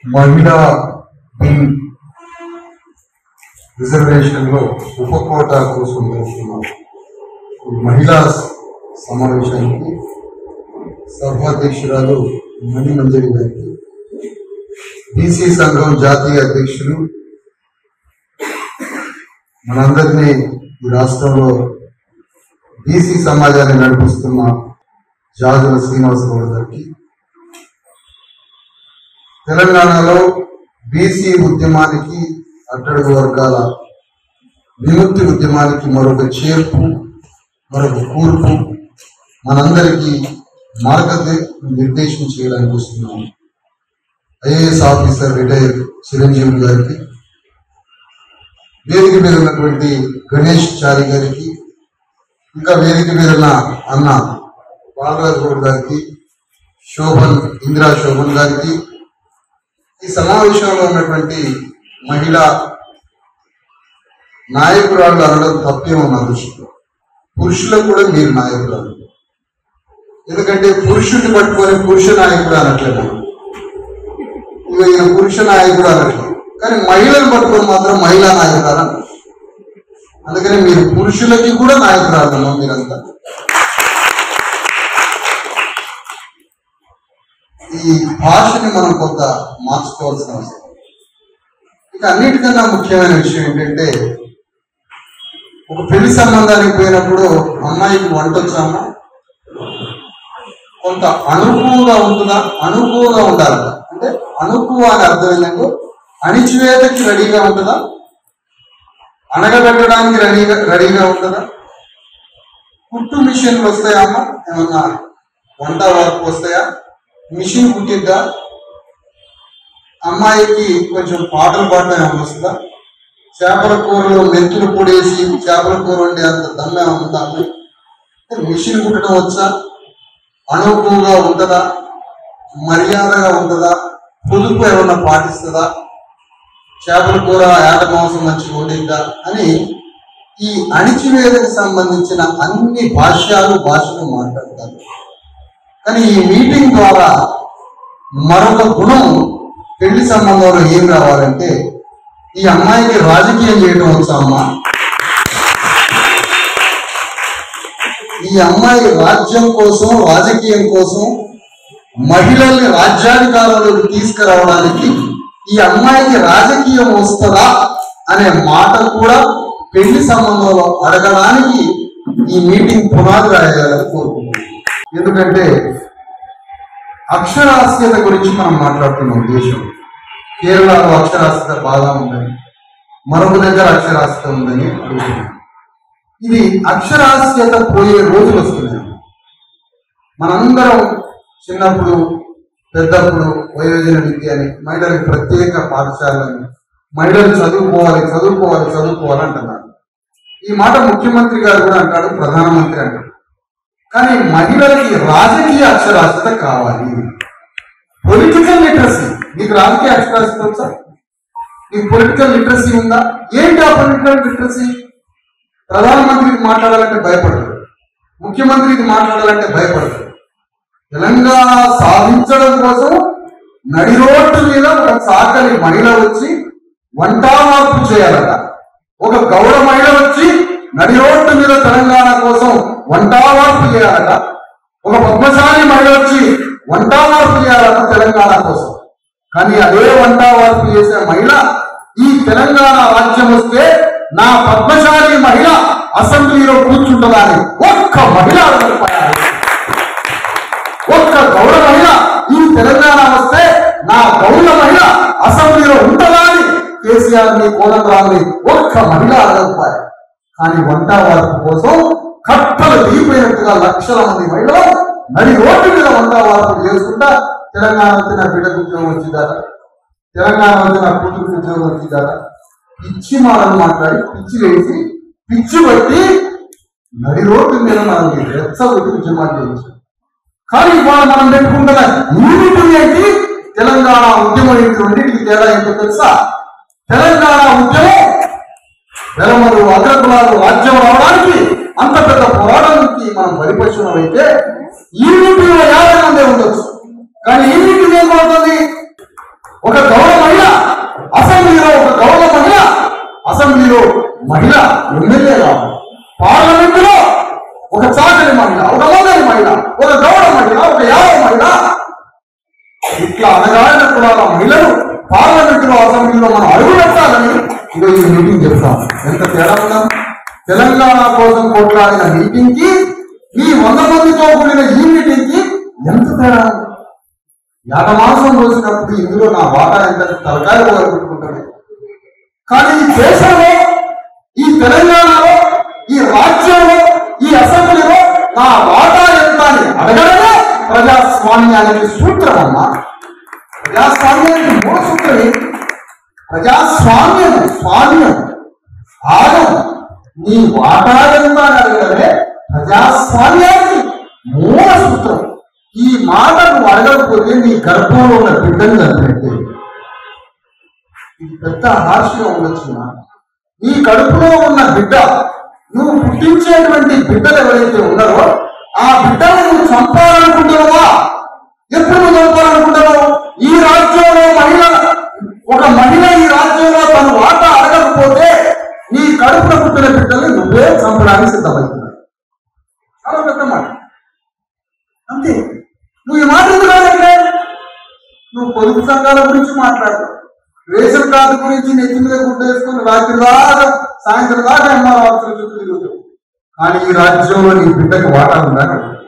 మహిళా bill reservation లో ఉపకోటా కోసం జరుగుతున్న మహిళా సమావేశానికి సభాధ్యక్షురాలు మణిమంజరి గారికి, బీసీ సంఘం జాతీయ అధ్యక్షులు, మనందరినీ ఈ రాష్ట్రంలో బీసీ సమాజాన్ని నడిపిస్తున్న జాజుల శ్రీనివాసరావు గారికి, తెలంగాణలో బీసీ ఉద్యమానికి, అట్టడుగు వర్గాల విముక్తి ఉద్యమానికి మరొక చేర్పు, మరొక కూర్పు మనందరికీ మార్గనిర్దేశం చేయడానికి వస్తున్నాము. ఐఏఎస్ ఆఫీసర్ రిటైర్ చిరంజీవి గారికి, వేదిక మీద ఉన్నటువంటి గణేష్ చారి గారికి, ఇంకా వేదిక మీద ఉన్న అన్న బాలరాజు గౌడ్ గారికి, ఇందిరా శోభన్ గారికి, ఈ సమావేశంలో ఉన్నటువంటి మహిళా నాయకురాళ్ళు అనడం తప్పేమో నా దృష్టిలో. పురుషులకు కూడా మీరు నాయకురాలు, ఎందుకంటే పురుషుడిని పట్టుకొని పురుష నాయకుడు అనట్లేదు, ఈయన పురుష నాయకుడు అనట్లేదు, కానీ మహిళను పట్టుకొని మాత్రం మహిళా నాయకురాలు అంటారు. అందుకని మీరు పురుషులకి కూడా నాయకురాలు మీరంతా. ఈ భాషని మనం కొంత మార్చుకోవాల్సిన అవసరం. ఇక అన్నిటికన్నా ముఖ్యమైన విషయం ఏంటంటే, ఒక పెళ్లి సంబంధానికి పోయినప్పుడు అమ్మాయికి వంట వచ్చామా, కొంత అనుకువగా ఉంటుందా, అనుకువగా ఉండాలి. అంటే అనుకువ అని అర్థం ఏంటంటే అణిచివేతకి రెడీగా ఉంటుందా, అనగబెట్టడానికి రెడీగా ఉంటుందా, కుట్టు మిషన్లు వస్తాయా అమ్మ, ఏమన్నా వంట వర్క్ వస్తాయా, మిషన్ కుట్టిద్దా, అమ్మాయికి కొంచెం పాటలు పాడడం ఏమన్నా వస్తుందా, చేపల కూరలో మెంతులు పొడేసి చేపల కూర వండే అంత దమ్మే ఉందా అమ్మాయి, మిషన్ కుట్టడం వచ్చా, అనుకువగా ఉంటుందా, మర్యాదగా ఉంటుందా, పొదుపు ఏమన్నా పాటిస్తుందా, చేపల కూర ఏట మాంసం మంచిగా వండిద్దా అని ఈ అణిచివేదకు సంబంధించిన అన్ని భాషలు మాట్లాడతారు. కానీ ఈ మీటింగ్ ద్వారా మరొక గుణం పెళ్లి సంబంధంలో ఏం రావాలంటే, ఈ అమ్మాయికి రాజకీయం చేయడం వచ్చా అమ్మా, ఈ అమ్మాయి రాజ్యం కోసం, రాజకీయం కోసం, మహిళల్ని రాజ్యాధికారంలోకి తీసుకురావడానికి ఈ అమ్మాయికి రాజకీయం వస్తుందా అనే మాట కూడా పెళ్లి సంబంధంలో అడగడానికి ఈ మీటింగ్ పునాది రాయాలని కోరుకుంటున్నాం. ఎందుకంటే అక్షరాస్యత గురించి మనం మాట్లాడుతున్నాం. దేశం కేరళలో అక్షరాస్యత బాగా ఉందని, మరొక దగ్గర అక్షరాస్యత ఉందని అడుగుతున్నాం. ఇది అక్షరాస్యత పోయే రోజులు వస్తున్నాయి. మనందరం చిన్నప్పుడు, పెద్దప్పుడు వయోజన విద్య అని, మహిళలకు ప్రత్యేక పాఠశాలని, మహిళలు చదువుకోవాలి అంటున్నారు. ఈ మాట ముఖ్యమంత్రి గారు కూడా అంటాడు, ప్రధానమంత్రి అంటాడు. కానీ మహిళలకి రాజకీయ అక్షరాస్యత కావాలి, పొలిటికల్ లిటరసీ. నీకు రాజకీయ అక్షరాస్యత వచ్చా, నీకు పొలిటికల్ లిటరసీ ఉందా? ఏంటి ఆ పొలిటికల్ లిటరసీ? ప్రధానమంత్రికి మాట్లాడాలంటే భయపడతాడు, ముఖ్యమంత్రికి మాట్లాడాలంటే భయపడతాడు. తెలంగాణ సాధించడం కోసం నడి రోడ్డు మీద ఒక చాకలి మహిళ వచ్చి వంట మార్పు చేయాలట, ఒక గౌడ మహిళ వచ్చి నడి రోడ్డు మీద తెలంగాణ కోసం వంట మార్పు చేయాలట, ఒక పద్మశాలి మహిళ వచ్చి వంట మార్పు చేయాలట తెలంగాణ కోసం. కానీ అదే వంట మార్పు చేసే మహిళ ఈ తెలంగాణ రాజ్యం వస్తే నా పద్మశాలి మహిళ అసెంబ్లీలో కూర్చుంటుందని ఒక్క మహిళ అడగకపోయారు. ఒక్క గౌడ మహిళ ఈ తెలంగాణ వస్తే నా గౌడ మహిళ అసెంబ్లీలో ఉంటుందా అని కేసీఆర్ని, కోదండరాంని ఒక్క మహిళ అడగకపోయారు. కానీ వంట వార్పు కోసం కట్టలు దిగిపోయినట్టుగా లక్షల మంది మహిళలు నడి రోడ్డు మీద వంట వార్పు చేసుకుంటా తెలంగాణ వచ్చిన బిడ్డకు ఉద్యోగం వచ్చిందట, తెలంగాణ వచ్చిన కూతురికి ఉద్యోగం వచ్చిందట, పిచ్చి మాటలు మాట్లాడి పిచ్చి వేసి పిచ్చి పట్టి నడి రోడ్డు మీద మనం రెచ్చగొట్టి ఉద్యమాలు చేయించాం. కానీ ఇవాళ మనం పెట్టుకుంటున్న యూనిటీ ఏంటి? తెలంగాణ ఉద్యమం ఏంటి? రెండింటికి తేడా ఏంటో తెలుసా? తెలంగాణ ఉద్యమం వెలమలు అగ్రకులాలు రాజ్యం రావడానికి అంత పెద్ద పోరాటానికి మనం బలిపక్షం అయితే యూనిటీలో 50 మందే ఉండొచ్చు, కానీ యూనిటీ ఏం పడుతుంది? ఒక గౌడ మహిళ అసెంబ్లీలో, ఒక గౌడ మహిళ అసెంబ్లీలో మహిళ ఎమ్మెల్యే కావాలి. పార్లమెంటులో ఒక చాకలి మహిళ, ఒక మొదటి మహిళ, ఒక గౌడ మహిళ, ఒక యాదవ మహిళ, ఇట్లా అనగానే కూడా మహిళలు పార్లమెంటులో, అసెంబ్లీలో మనం అడుగు పెట్టాలని ఈరోజు ఈ మీటింగ్ చెప్తాం. ఎంత తేడా ఉన్నాం. తెలంగాణ కోసం కొట్లాడిన మీటింగ్ కి, ఈ 100 మందితో కూడిన ఈ మీటింగ్ కి ఎంత తేడా. యాట మాంసం రోజునప్పుడు ఇందులో నా వాటా ఎంత తలకాయ పెట్టుకుంటాను. కానీ ఈ దేశంలో, ఈ తెలంగాణలో, ఈ రాజ్యంలో, ఈ అసెంబ్లీలో నా వాటా ఎంత అని అడగడమే ప్రజాస్వామ్యానికి సూత్రం అమ్మా. ప్రజాస్వామ్యానికి మూల సూత్రమే ప్రజాస్వామ్యం. స్వామ్యం, భాగం, నీ వాటా ఎంత అని అడగడమే ప్రజాస్వామ్యానికి మూల సూత్రం. ఈ మాట నువ్వు అడగకపోతే నీ గర్భంలో ఉన్న బిడ్డను చంపినట్టే. ఇది పెద్ద హార్ష్గా ఉండొచ్చు. నీ కడుపులో ఉన్న బిడ్డ, నువ్వు పుట్టించేటువంటి బిడ్డలు ఎవరైతే ఉన్నారో ఆ బిడ్డను నువ్వు చంపాలనుకుంటున్నావా? ఎప్పుడు నువ్వు చంపాలనుకుంటున్నావు? ఈ రాజ్యంలో ఒక మహిళ ఈ రాజ్యంలో తన వాటా అడగకపోతే నీ కడుపులో పుట్టిన బిడ్డల్ని నువ్వే చంపడానికి సిద్ధమవుతున్నావు. చాలా పెద్ద మాట. అంతే. నువ్వు ఈ మాట ఎందుకు రాదంటే నువ్వు పొదుపు సంఘాల గురించి మాట్లాడతావు, రేషన్ కార్డు గురించి నెత్తి మీద గుడ్డ వేసుకుని రాత్రి దాకా సాయంత్రం దాకా ఎంఆర్ ఆఫీసులు చుట్టూ తిరుగుతావు. కానీ ఈ రాజ్యంలో నీ బిడ్డకి వాటా ఉందా?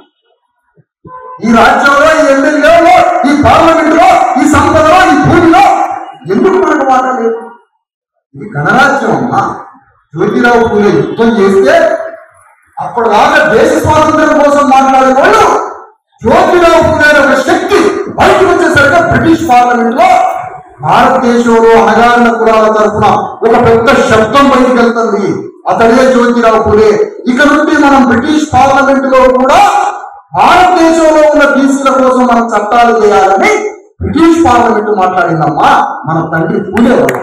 ఈ రాజ్యంలో, ఈ ఎమ్మెల్యేలో, ఈ పార్లమెంటులో, ఈ సంపదలో, ఈ భూమిలో ఎందుకు మనకు వాటా లేదు? ఇది గణరాజ్యం అమ్మా. జ్యోతిరావు పూలే యుద్ధం చేస్తే అప్పటిదాకా దేశ స్వాతంత్ర్యం కోసం మాట్లాడే వాళ్ళు జ్యోతిరావు పూలే ఒక శక్తి బయటకు వచ్చేసరికి బ్రిటిష్ పార్లమెంట్ లో భారతదేశంలో అణగారిన కులాల తరఫున ఒక పెద్ద శబ్దం బయటకు వెళ్తుంది. అతడే జ్యోతిరావు పూలే. ఇక నుండి మనం బ్రిటిష్ పార్లమెంట్ లో కూడా భారతదేశంలో ఉన్న బీసీల కోసం మనం చట్టాలు చేయాలని బ్రిటిష్ పార్లమెంట్ మాట్లాడిందమ్మా మన తండ్రి పూలే వాళ్ళు.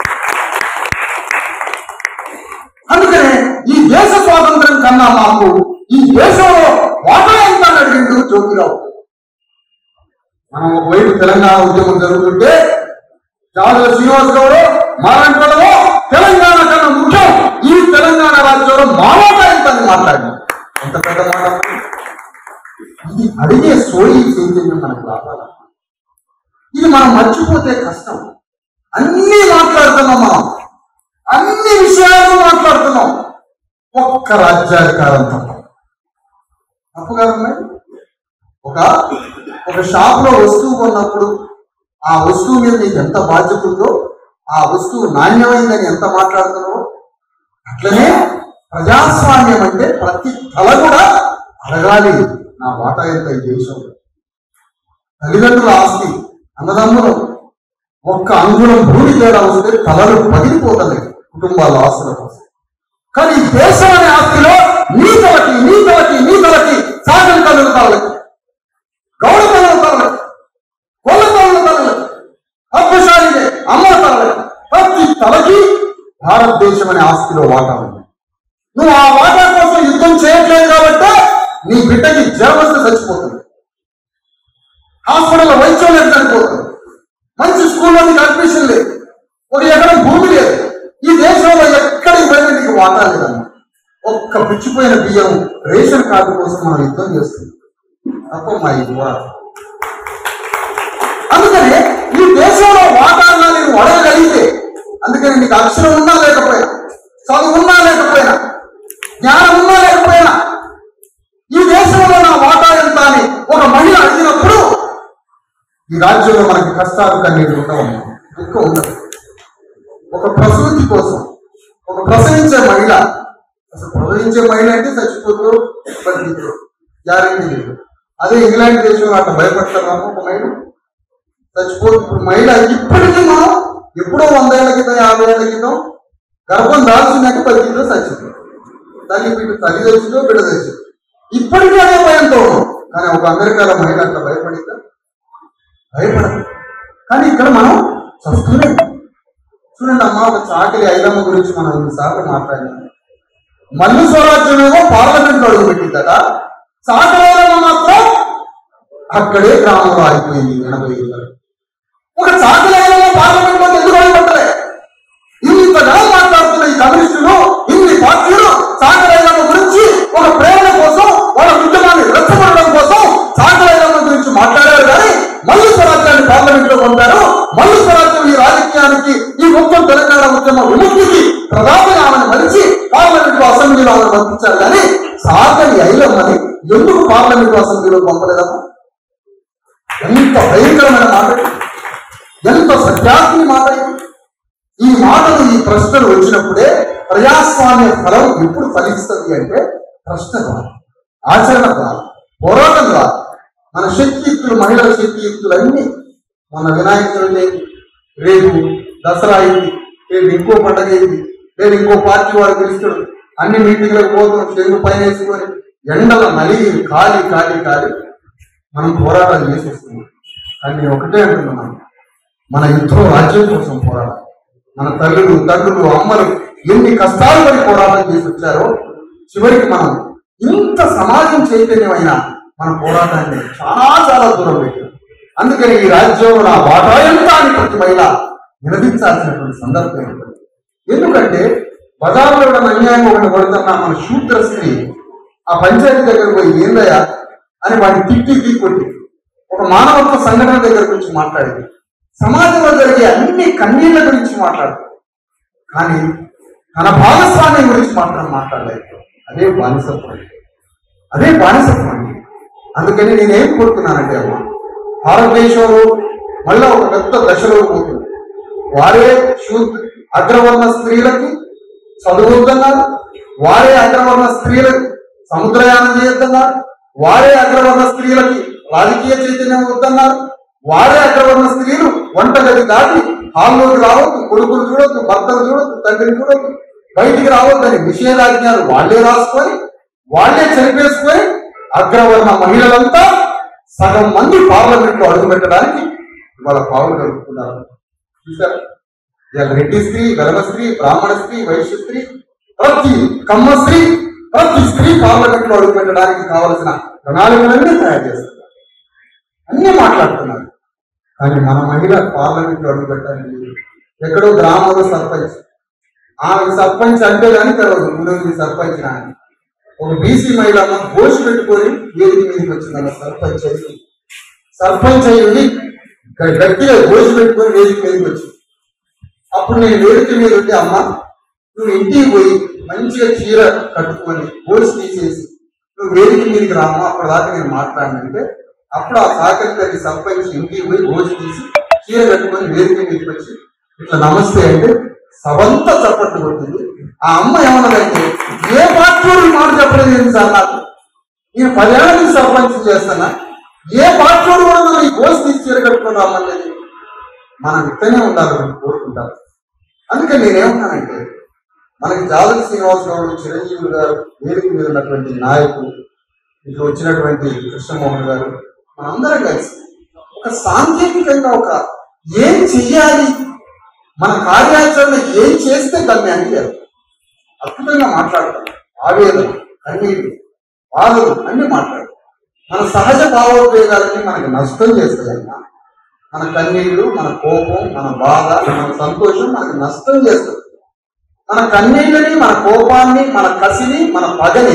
అందుకనే ఈ దేశ స్వాతంత్రం కన్నా మాకు ఈ దేశంలో వాటా ఎంత అడిగిండు జ్యోతిరావు. మనం ఒకవైపు తెలంగాణ ఉద్యమం జరుగుతుంటే జాదుల శ్రీనివాస్ గౌడ్ మారంటలో తెలంగాణ కన్నా ముఖ్యం ఈ తెలంగాణ రాజ్యంలో మా వాటా ఎంత అని మాట్లాడింది. ఎంత పెద్ద మాట. ఇది అడిగే సోయి చైతన్యం మనకు రావాలి. ఇది మనం మర్చిపోతే కష్టం. అన్ని మాట్లాడుతున్నాం, మనం అన్ని విషయాలు మాట్లాడుతున్నాం, ఒక్క రాజ్యాధికారం తప్ప. తప్పు కాదు. ఒక షాప్ లో వస్తువు కొన్నప్పుడు ఆ వస్తువు మీద నీకు ఎంత బాధ్యత ఉందో, ఆ వస్తువు నాణ్యమైందని ఎంత మాట్లాడుతున్నావో, అట్లనే ప్రజాస్వామ్యం అంటే ప్రతి తల కూడా అడగాలి నా వాటా ఎంత ఈ దేశంలో. తల్లిదండ్రుల ఆస్తి, అన్నదమ్ములు ఒక్క అంగుళం భూమి తేడా వస్తే తలలు పగిలిపోతున్నాయి కుటుంబాల ఆస్తుల కోసం. కానీ ఈ దేశం అనే ఆస్తిలో నీ తలకి సాగలి తల్లుల తలలకి, గౌడ తల్లుల తలలకి, కొల్ల తల్లుల తలలకి, హక్కుశాలిగే అమ్మ తలలకి, ప్రతి తలకి భారతదేశం అనే ఆస్తిలో వాటా ఉంది. నువ్వు ఆ వాటా కోసం యుద్ధం చేయట్లేదు కాబట్టి నీ బిడ్డకి జ్వరం వస్తే చచ్చిపోతుంది, హాస్పిటల్లో వైద్యం లేదు చనిపోతుంది, మంచి స్కూల్లో నీకు అడ్మిషన్ లేదు, ఒక ఎకరం భూమి లేదు. ఈ దేశంలో ఎక్కడికి పోయినా నీకు వాటా లేదన్న. ఒక్క పిచ్చిపోయిన బియ్యం రేషన్ కార్డు కోసం మనం యుద్ధం చేస్తుంది తప్ప ఈ పోరాటం. అందుకని ఈ దేశంలో వాటాగా నేను అడగగలిగితే, అందుకని నీకు అక్షరం ఉన్నా లేకపోయినా, చదువు ఉన్నా లేకపోయినా, జ్ఞానం ఉన్నా లేకపోయినా, ఈ దేశంలో నా వాటా ఎంత అని ఒక మహిళ అడిగినప్పుడు ఈ రాజ్యంలో మనకి కష్టాలు కన్నీళ్ళు ఉండవు, దుఃఖం ఉండదు. ఒక ప్రసూతి కోసం, ఒక ప్రసవించే మహిళ, అసలు ప్రసవించే మహిళ అంటే చచ్చిపోతూ బతికిపోతూ గ్యారెంటీ లేదు. అదే ఇంగ్లాండ్ దేశంలో అట్లా భయపడతాము. ఒక మహిళ చచ్చిపోతూ, ఇప్పుడు మహిళ ఇప్పటికీ మనం ఎప్పుడో 100 ఏళ్ల క్రితం 50 ఏళ్ల క్రితం గర్భం దాల్చినాక బతికిందో చచ్చింది. తల్లి తెచ్చిందో బిడ్డ తెచ్చిందో ఇప్పటికీ అదే భయంతో ఉన్నాం. కానీ ఒక అమెరికాలో మహిళ అట్లా భయపడిందా? భయపడదు. కానీ ఇక్కడ మనం చస్తూనే. చూడండి అమ్మా, ఒక చాకలి ఐలమ్మ గురించి మనం ఇన్నిసార్లు మాట్లాడినాం. మల్లు స్వరాజ్యమేమో పార్లమెంట్లో అడుగు పెట్టిందట, చాకలి ఐలమ్మ మాత్రం అక్కడే గ్రామంలో ఆగిపోయింది 80 ఏళ్ళు. ఒక చాకలేలో పార్లమెంట్ లో ఎందుకు పట్టలే? ఇంతగా మాట్లాడుతున్న ఈ కమ్యూనిస్టులు, ఇన్ని పార్టీలు చాకలేల గురించి ఒక ప్రేరణ కోసం, వాళ్ళ ఉద్యమాన్ని రెచ్చగొట్టడం కోసం చాకలేల గురించి మాట్లాడారు. కానీ మల్లు స్వరాజ్యాన్ని పార్లమెంట్ లో పంపారు. మల్లు స్వరాజ్యం ఈ రాజకీయానికి, ఈ మొత్తం తెలంగాణ ఉద్యమ విముక్తికి ప్రధానంగా ఆమెను మలిచి పార్లమెంట్ లో అసెంబ్లీలో ఆమెను పంపించారు. కానీ సాకలి ఐలమ్మని ఎందుకు పార్లమెంట్ అసెంబ్లీలో పంపలేదమ్మా? ఎంత భయంకరమైన మాట, ఎంత సత్యాగ్ని మాట! ఈ మాటలు, ఈ ప్రశ్నలు వచ్చినప్పుడే ప్రజాస్వామ్య ఫలం ఎప్పుడు ఫలిస్తుంది అంటే ప్రశ్న ద్వారా, ఆచరణ ద్వారా, పోరాటం ద్వారా. మన శక్తియుక్తులు, మహిళల శక్తియుక్తులన్నీ మన వినాయక చవితి, రేపు దసరా అయింది, రేపు ఇంకో పండగ అయింది, రేపు ఇంకో పార్టీ వాడు పిలుస్తాడు, అన్ని మీటింగ్లకు పోతాం, చెరువు పైన వేసుకొని ఎండల నలిగి కాలి కాలి కాలి మనం పోరాటాలు చేసి వస్తున్నాం. కానీ నేను ఒకటే అంటున్నాను, మన యుద్ధం రాజ్యం కోసం పోరాటం. మన తల్లులు, తండ్రులు, అమ్మలు ఎన్ని కష్టాలు పడి పోరాటం చేసి వచ్చారో చివరికి మనం ఇంత సమాజం చైతన్యమైన మన పోరాటాన్ని చాలా చాలా దూరం పెట్టాం. అందుకని ఈ రాజ్యంలో నా వాటా ఎంత అని ప్రతి మహిళ నిలదించాల్సినటువంటి సందర్భం ఏర్పడింది. ఎందుకంటే బజార్లో ఉన్న అన్యాయం ఒకటి పడుతున్న మన శూద్ర స్త్రీ ఆ పంచాయతీ దగ్గర పోయి ఏందయ్యా అని వాటిని తిట్టి కొట్టి ఒక మానవత్వ సంఘటన దగ్గర గురించి మాట్లాడింది. సమాజంలో జరిగే అన్ని కన్నీళ్ల గురించి మాట్లాడుతుంది. కానీ తన భాగస్వామ్యం గురించి మాత్రం మాట్లాడలేదు. అదే బానిసత్వం, అదే బానిసత్వం. అందుకని నేనేం కోరుతున్నానంటే అమ్మా, భారతదేశంలో మళ్ళా ఒక పెద్ద దశలో పోతుంది. వారే అగ్రవర్ణ స్త్రీలకి చదువుతున్నారు, వారే అగ్రవర్ణ స్త్రీలకు సముద్రయానం చేయొద్దన్నారు, వారే అగ్రవర్ణ స్త్రీలకి రాజకీయ చైతన్యం వద్దన్నారు, వారే అగ్రవర్ణ స్త్రీలు వంటగది దాటి హాల్లోకి రావద్దు, కొడుకులు చూడొద్దు, భర్తలు చూడొద్దు, తండ్రిని చూడొద్దు, బయటికి రావద్దని నిషేధాజ్ఞాలు వాళ్లే రాసుకొని వాళ్లే చనిపేసుకొని అగ్రవర్ణ మహిళలంతా సగం మంది పార్లమెంట్ లో అడుగు పెట్టడానికి ఇవాళ పావులు కలుపుతున్నారు. చూసారు, ఇవాళ రెడ్డి స్త్రీ, వెలమ స్త్రీ, బ్రాహ్మణ స్త్రీ, వైశ్య స్త్రీ, ప్రతి కమ్మ స్త్రీ, ప్రతి స్త్రీ పార్లమెంట్ లో అడుగు పెట్టడానికి కావలసిన ప్రణాళికలన్నీ తయారు చేస్తున్నారు, అన్నీ మాట్లాడుతున్నారు. కానీ మన మహిళ పార్లమెంట్ లో అడుగు పెట్టడానికి ఎక్కడో గ్రామంలో సర్పంచ్, ఆమె సర్పంచ్ అంటే కానీ తెలియదు ముందు సర్పంచ్ అని. ఒక బీసీ మహిళ ఘోష పెట్టుకొని వేదిక మీదకి వచ్చిందన్న సర్పంచ్ అయ్యి గట్టిగా ఘోష పెట్టుకొని వేదిక మీదకి వచ్చింది. అప్పుడు నేను వేదిక మీద ఉంటే, అమ్మ నువ్వు ఇంటికి పోయి మంచిగా చీర కట్టుకొని ఘోష తీసేసి నువ్వు వేదిక మీదకి రామ్మా, అప్పటిదాకా నేను మాట్లాడినంటే అప్పుడు ఆ సాకరి తల్లి సర్పంచ్ ఇంటికి పోయి ఘోష తీసి చీర కట్టుకొని వేదిక మీదకి వచ్చి ఇట్లా నమస్తే అంటే సవంతా చప్పట్లు కొట్టింది. ఆ అమ్మ ఏమన్నదంటే, ఏ పార్టీ మాట చెప్పలేదు ఏంటి సార్, నాకు నేను 10 ఏళ్ళ నుంచి సర్పంచ్ చేస్తానా, ఏ పార్టీ కూడా మనం ఈ ఘోష తీసి చీర కట్టుకొని రమ్మలేదు. మనం ఇక్కడనే ఉండాలని కోరుకుంటారు. అందుకని నేనేమన్నానంటే, మనకి జాలకి శ్రీనివాస్ గౌడ్, చిరంజీవి గారు, వేదిక మీద ఉన్నటువంటి నాయకులు, ఇట్లా వచ్చినటువంటి కృష్ణమోహన్ గారు, మనందరం కలిసి ఒక సాంకేతికంగా ఒక ఏం చెయ్యాలి, మన కార్యాచరణ ఏం చేస్తే గమ్యానికి అద్భుతంగా మాట్లాడతాం. ఆవేదన, కన్నీళ్ళు, బాధలు అన్ని మాట్లాడతాం. మన సహజ భావోద్వేగాలన్నీ మనకి నష్టం చేస్తాయన్నా, మన కన్నీళ్లు, మన కోపం, మన బాధ, మన సంతోషం మనకి నష్టం చేస్తుంది. మన కన్నీళ్ళని, మన కోపాన్ని, మన కసిని, మన పగని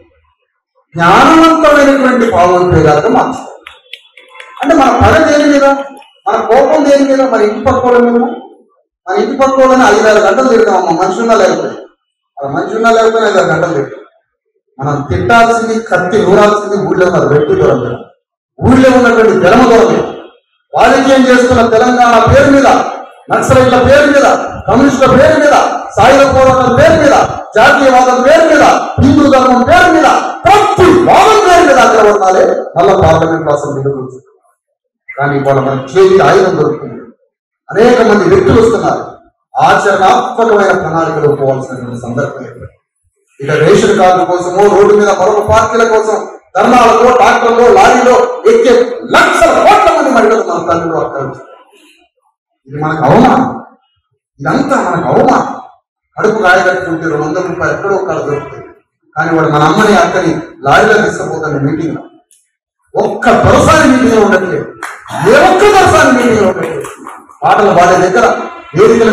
జ్ఞానవంతమైనటువంటి భావోద్వేగాలతో మార్చుతాం. అంటే మన పగ దేని మీద, మన కోపం దేని మీద, మన ఇంటి పక్కోళ్ళ మీద. మన ఇంటి పక్కోళ్ళని 5-6 గంటలు తిడతామమ్మా, మనిషి ఉన్నా లేకపోతే. అది మనిషి ఉన్నా లేకపోతే 5-6 గంటలు తిడతాం. మనం తిట్టాల్సింది, కత్తి నూరాల్సింది ఊళ్ళో ఉన్న వ్యక్తి దూరం మీద, ఊళ్ళో ఉన్నటువంటి జనమ దూరం మీద. రాజకీయం చేస్తున్న తెలంగాణ పేరు మీద, నక్సలైట్ల పేరు మీద, కమ్యూనిస్టుల పేరు మీద, సాయుధ పోరాటాల పేరు మీద, జాతీయవాదం పేరు మీద, హిందూ ధర్మం పేరు మీద, ప్రతి వాదం పేరు మీద అగ్రవర్ణాలే మళ్ళా పార్లమెంట్ అసెంబ్లీలో కూర్చుంటారు. కానీ ఇవాళ మన చేతి ఆయుధం దొరుకుతుంది. అనేక మంది వ్యక్తులు వస్తున్నారు, ఆచరణాత్మకమైన ప్రణాళికలు పోవాల్సినటువంటి సందర్భం ఏర్పడింది. ఇక రేషన్ కార్డు కోసమో, రోడ్డు మీద మరొక పార్టీల కోసం ధర్నాలతో, ట్రాక్టర్లో, లారీలో ఎక్కే లక్షల కోట్ల మంది మహిళలు మన తల్లిలో అక్కర్లేదు. ఇది మనకు అవమానం, ఇదంతా మనకు అవమానం. కడుపు కాయగట్టుకుంటే 200 రూపాయలు ఎక్కడో ఒక్కడ దొరుకుతుంది. కానీ వాడు మన అమ్మని, అక్కని లారీలో తీసుకుపోతాను మీటింగ్. ఒక్క దొరసారి మీటింగ్ ఉండట్లేదు, ఏ ఒక్క దొరసారి మీటింగ్ ఉండట్లేదు. పాటలు పాడే దగ్గర వేదికల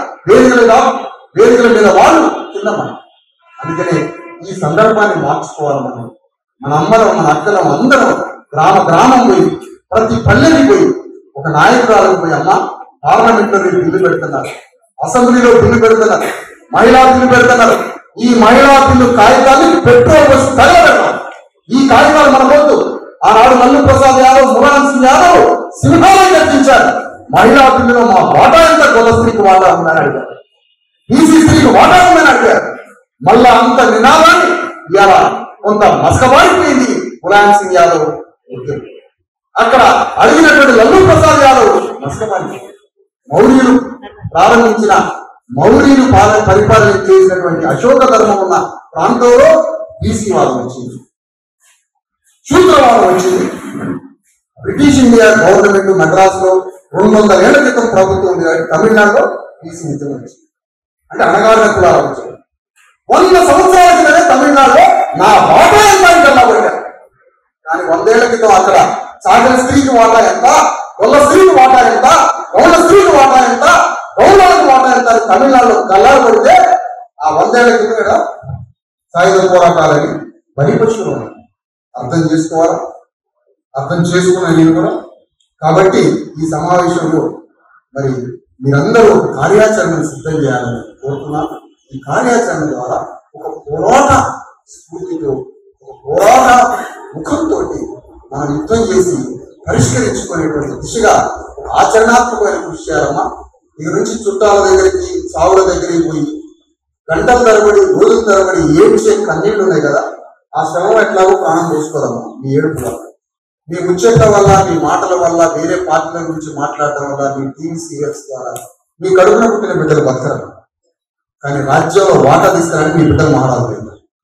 మీద వాళ్ళు కిందమ్మా. అందుకనే ఈ సందర్భాన్ని మార్చుకోవాలి. మన అమ్మలం, మన అక్కలం అందరం గ్రామం పోయి, ప్రతి పల్లెకి పోయి, ఒక నాయకురాలకు పోయి, అమ్మ పార్లమెంట్ లో బిల్లు పెడుతున్నారు, అసెంబ్లీలో బిల్లు పెడుతున్నారు, మహిళా బిల్లు పెడుతున్నారు, ఈ మహిళా బిల్లు కాగితాన్ని పెట్రోల్ పోసి తగలబెడతాం. ఈ కాగితాలు మన వద్దు. ఆనాడు మల్లు ప్రసాద్ యాదవ్, ములాయం సింగ్ యాదవ్ సింహాలను చర్చించారు. మహిళా బిల్లులో మా వాటా ఎంత, కుల స్త్రీకి వాటా ఉందని అడిగారు, బీసీ స్త్రీకి వాటా ఉందని అడిగారు. మళ్ళా అంత నినాదాన్ని ఇవాళ కొంత మసకబారిపోయింది ములాయం సింగ్ యాదవ్. అక్కడ అడిగినటువంటి లల్లు ప్రసాద్ యాదవ్ మసకబారిపోయింది. మౌర్యులు ప్రారంభించిన, మౌర్యులు పరిపాలన చేసినటువంటి అశోక ధర్మం ఉన్న ప్రాంతంలో బీసీ వాదం వచ్చింది, శూద్రవాదం వచ్చింది. బ్రిటిష్ ఇండియా గవర్నమెంట్ మద్రాసులో 200 ఏళ్ల క్రితం ప్రభుత్వం ఉంది కాబట్టి తమిళనాడులో బీసీ ఉద్యమం వచ్చింది. అంటే అణగారిన కులాలు వచ్చాయి. 100 సంవత్సరాల క్రితమే తమిళనాడులో నా వాటా ఎంత అని కల్లాబట్టారు. కానీ 100 ఏళ్ల క్రితం అక్కడ సాగర స్త్రీకి వాటా ఎంత, గొల్ల స్త్రీకి వాటా ఎంత, గౌడ స్త్రీకి వాటా ఎంత, గౌడలకు వాటా ఎంత అని తమిళనాడులో కల్లాలు పడితే ఆ 100 ఏళ్ల క్రితం సాయుధ పోరాటాలని బలిపశువులు ఉన్నాయి. అర్థం చేసుకోవాలా, అర్థం చేసుకున్నా నేను కూడా. కాబట్టి ఈ సమావేశంలో మరి మీరందరూ ఒక కార్యాచరణను సిద్ధం చేయాలని కోరుతున్నాను. ఈ కార్యాచరణ ద్వారా ఒక పోరాట స్ఫూర్తితో, ఒక పోరాట ముఖంతో మనం యుద్ధం చేసి పరిష్కరించుకునేటువంటి దిశగా ఆచరణాత్మకమైన కృషి చేయాలమ్మా. ఇక నుంచి చుట్టాల దగ్గరికి, సావుల దగ్గరికి పోయి గంటల తరబడి, రోజుల తరబడి ఏడ్చే కన్నీళ్లు ఉన్నాయి కదా, ఆ శ్రమం ఎట్లాగో ప్రాణం చేసుకోదమ్మా. మీ ఏడుపు వల్ల, మీ ముచ్చట్ల వల్ల, మీ మాటల వల్ల, వేరే పార్టీల గురించి మాట్లాడటం వల్ల, మీ టీవీ సీరియల్స్ ద్వారా మీ కడుపున పుట్టిన బిడ్డలు బతకరు. కానీ రాజ్యంలో వాటా తీసుకురాని మీ బిడ్డలు మాట్లాడలేదు.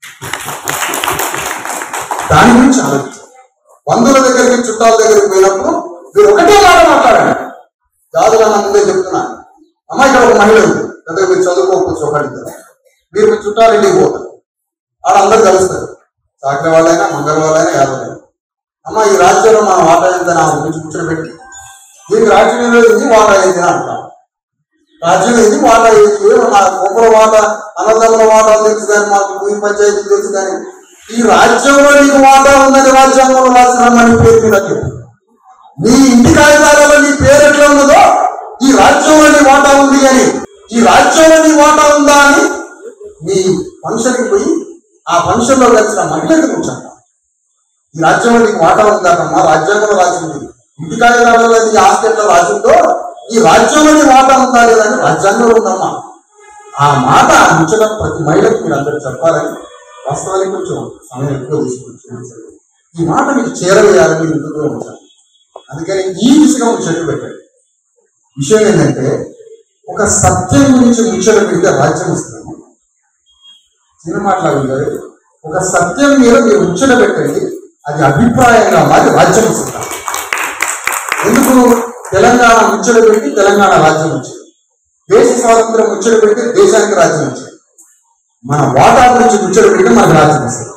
దాని గురించి ఆలోచించారు. బంధువుల దగ్గరికి, చుట్టాల దగ్గరికి పోయినప్పుడు మీరు ఒకటే మాట మాట్లాడండి. జాదులన్న ముందే చెప్తున్నాను, అమ్మ ఇక్కడ ఒక మహిళ ఉంది, పెద్దగా మీరు చదువుకోకపోవచ్చు, ఒకటి మీరు మీ చుట్టాలు ఇంటికి పోతారు, ఆడందరూ కలుస్తారు, సాకరి వాళ్ళైనా, మంగళ వాళ్ళైనా, యాదవులైనా. అమ్మ ఈ రాజ్యంలో మన వాటా ఎంత నా గురించి కూర్చోబెట్టి, దీనికి రాజ్యంలో ఇది వాటా ఏంటి అని అంటాం. రాజ్యం ఏది, వాటా ఏది, నా కొబ్బరి వాటా, అన్నదమ్ముల వాటా తెలుసు కానీ, మాకు భూమి పంచాయతీ తెలుసు కానీ, ఈ రాజ్యంలో నీకు వాటా ఉన్నది రాజ్యాంగంలో రాసిన పేరు మీద నీ ఇంటి కాగితాలలో నీ పేరు ఎట్లా ఉన్నదో ఈ రాజ్యంలో నీ వాటా ఉంది అని, ఈ రాజ్యంలో నీ వాటా ఉందా అని నీ ఫంక్షన్కి పోయి ఆ ఫంక్షన్ లో కలిసిన మహిళకి కూర్చుంటా, ఈ రాజ్యంలో నీకు వాటా ఉందాకమ్మా, రాజ్యాంగంలో రాసింది, ఇంటి కాగితాలలో నీ ఆస్తి ఎట్లా రాసిందో ఈ రాజ్యంలో నీ వాటా ఉందా లేదని రాజ్యాంగంలో ఉందమ్మా. ఆ మాట, ఆ ముచ్చట ప్రతి మహిళకి మీరు అందరూ చెప్పాలని, వాస్తవానికి కొంచెం సమయం ఎక్కువ తీసుకొచ్చి ఈ మాట మీకు చేరవేయాలని ఇందులో ఉంచాను. అందుకని ఈ దిశగా చెట్టు పెట్టాడు. విషయం ఏంటంటే, ఒక సత్యం గురించి ముచ్చట పెడితే రాజ్యం వస్తుంది. చిన్న మాట్లాడు, ఒక సత్యం మీద మీరు ముచ్చట పెట్టండి, అది అభిప్రాయంగా మారి రాజ్యం వస్తుంది. ఎందుకు తెలంగాణ ముచ్చట పెట్టి తెలంగాణ రాజ్యం వచ్చింది, దేశ స్వాతంత్రం ముచ్చట పెట్టి దేశానికి రాజ్యం వచ్చింది, మన వాటా గురించి ముచ్చట పెట్టి మనకు రాజ్యం వస్తుంది.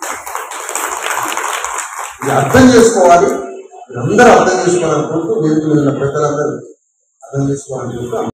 ఇది అర్థం చేసుకోవాలి, అందరూ అర్థం చేసుకోవాలనుకుంటూ, వేదికలో ఉన్న పెద్దలందరూ అర్థం చేసుకోవాలనుకుంటూ